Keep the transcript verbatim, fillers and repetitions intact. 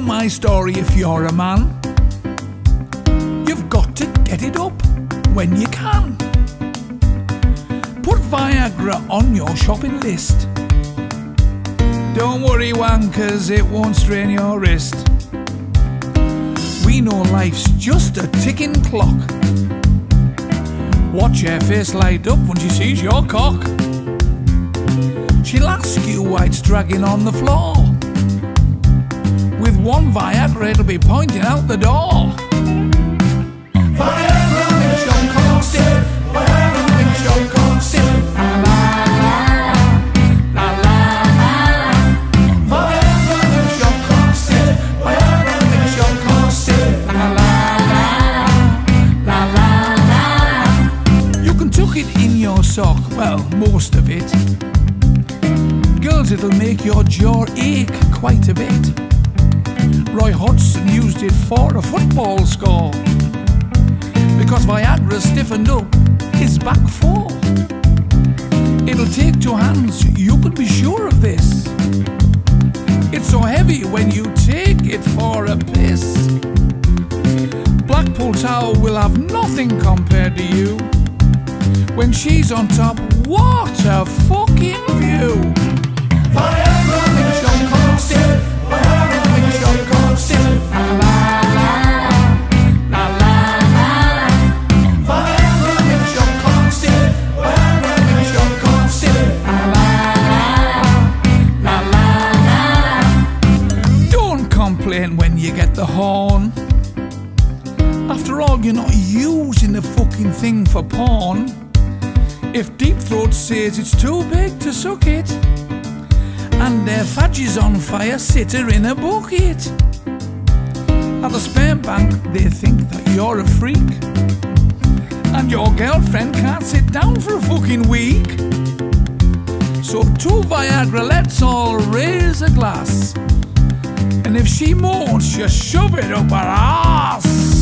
my story if you're a man. You've got to get it up when you can. Put Viagra on your shopping list. Don't worry wankers, it won't strain your wrist. We know life's just a ticking clock. Watch her face light up when she sees your cock. She'll ask you why it's dragging on the floor. With one Viagra it'll be pointing out the door. Viagra makes your cock stiff. Viagra makes your cock stiff. La la la la la la. Viagra makes your cock stiff. Viagra makes your cock stiff. La la la la la la. You can tuck it in your sock, well, most of it. Girls, it'll make your jaw ache quite a bit. Roy Hodgson used it for a football score because Viagra stiffened up his back four. It'll take two hands, you can be sure of this. It's so heavy when you take it for a piss. Blackpool Tower will have nothing compared to you. When she's on top, what a fucking view. Viagra makes your cock stiff. Viagra makes your cock stiff. La la la la la la. Viagra makes your cock stiff. Viagra makes your cock stiff. La la la la la la. Don't complain when you get the horn. After all, you're not using the fucking thing for porn. If Deep Throat says it's too big to suck it, and their fudge is on fire, sit her in a bucket. At the sperm bank they think that you're a freak, and your girlfriend can't sit down for a fucking week. So to Viagra let's all raise a glass, and if she moans just shove it up her ass.